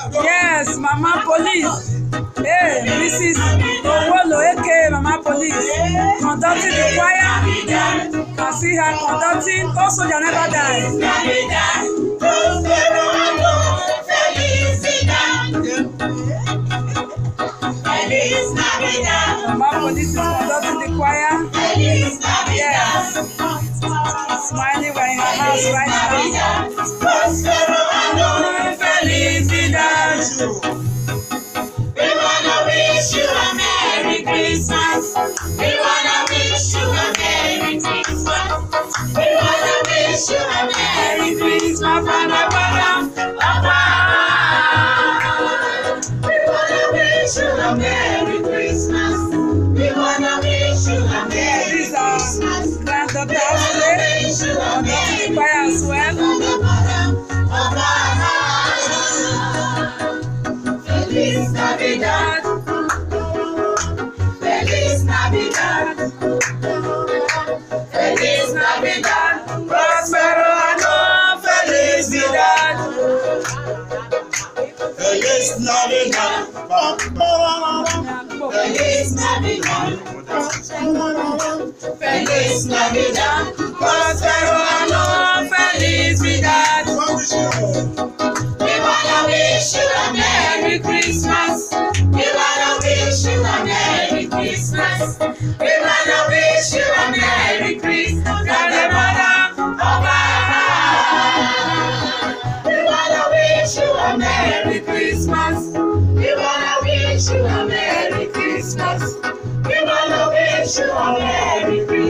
Yes, Mama Police. Hey, Mrs. Owolo, aka Mama Police, conducting the choir. Can see her conducting. Also, they never die. Mama Police is conducting the choir. Yes. Smiling, we're in her house right now. We wanna wish you a Merry Christmas. We wanna wish you a Merry Christmas. We wanna wish you a Merry Christmas. We wanna wish you a Merry Christmas. We wanna wish you a Merry Christmas. Granddaughter conducting the choir as well. Feliz Navidad, Feliz Navidad, Feliz Navidad, Prospero año, felicidad. Feliz Navidad. Feliz Navidad, Feliz Navidad, Prospero año, felicidad. We wanna wish you a Merry Christmas. We wanna wish you a Merry Christmas. We wanna wish you a Merry Christmas. We wanna wish you a Merry Christmas. We wanna wish you a Merry Christmas. We wanna wish you a Merry Christmas.